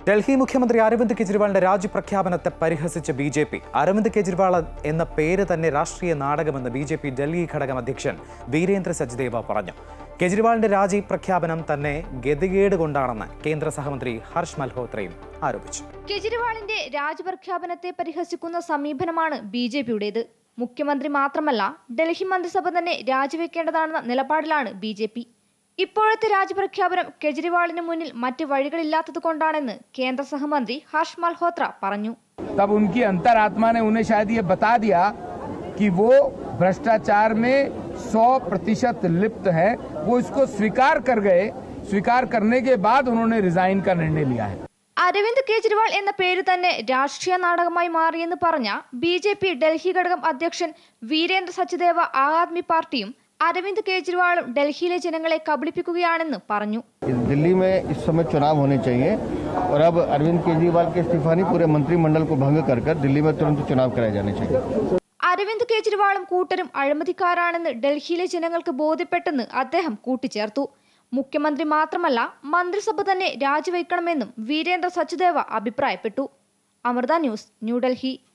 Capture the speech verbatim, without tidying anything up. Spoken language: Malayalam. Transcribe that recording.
ഡൽഹി മുഖ്യമന്ത്രി അരവിന്ദ് കെജ്രിവാളിന്റെ രാജി പ്രഖ്യാപനത്തെ പരിഹസിച്ച B J P. Arvind Kejriwal എന്ന പേര് തന്നെ രാഷ്ട്രീയ നാടകമെന്ന് ബി ജെ പി ഡൽഹി ഘടകം അധ്യക്ഷൻ വീരേന്ദ്ര സച്ദേവ പറഞ്ഞു. കെജ്രിവാളിന്റെ രാജി പ്രഖ്യാപനം തന്നെ ഗതികേട് കൊണ്ടാണെന്ന് കേന്ദ്ര സഹമന്ത്രി ഹർഷ് മൽഹോത്രയും ആരോപിച്ചു. കെജ്രിവാളിന്റെ രാജിപ്രഖ്യാപനത്തെ പരിഹസിക്കുന്ന സമീപനമാണ് ബി ജെ പിയുടേത്. മുഖ്യമന്ത്രി മാത്രമല്ല, ഡൽഹി മന്ത്രിസഭ തന്നെ രാജിവെക്കേണ്ടതാണെന്ന നിലപാടിലാണ് ബി ജെ പി. ഇപ്പോഴത്തെ രാജിപ്രഖ്യാപനം കെജ്രിവാളിന് മുന്നിൽ മറ്റ് വഴികളില്ലാത്തതുകൊണ്ടാണെന്ന് കേന്ദ്ര സഹമന്ത്രി ഹർഷ് മൽഹോത്ര പറഞ്ഞു. तब उनकी अंतरात्मा ने उन्हें शायद ये बता दिया कि वो भ्रष्टाचार में सौ प्रतिशत लिप्त है. वो इसको स्वीकार कर गए. स्वीकार करने के बाद उन्होंने रिजाइन का निर्णय लिया है. അരവിന്ദ് കെജ്രിവാൾ എന്ന പേര് തന്നെ രാഷ്ട്രീയ നാടകമായി മാറിയെന്ന് പറഞ്ഞ ബി ജെ പി ഡൽഹി ഘടകം അധ്യക്ഷൻ വീരേന്ദ്ര സച്ദേവ ആം ആദ്മി പാർട്ടിയും अरविंद केजरीवाल ഡൽഹിയിലെ ജനങ്ങളെ കബളിപ്പിക്കുകയാണെന്ന് പറഞ്ഞു. दिल्ली में इस समय चुनाव होने चाहिए और अब अरविंद केजरीवाल के इस्तीफा नहीं पूरे मंत्रिमंडल को भंग कर कर दिल्ली में तुरंत चुनाव कराए जाने चाहिए. അരവിന്ദ് കെജ്രിവാളും കൂട്ടരും അഴിമതിക്കാരാണെന്ന് ഡൽഹിയിലെ ജനങ്ങൾക്ക് ബോധ്യപ്പെട്ടെന്ന് അദ്ദേഹം കൂട്ടിച്ചേർത്തു. മുഖ്യമന്ത്രി മാത്രമല്ല, മന്ത്രിസഭ തന്നെ രാജിവെക്കണമെന്നും വീരേന്ദ്ര സച്ദേവ അഭിപ്രായപ്പെട്ടു. അമൃത ന്യൂസ്, ന്യൂഡൽഹി.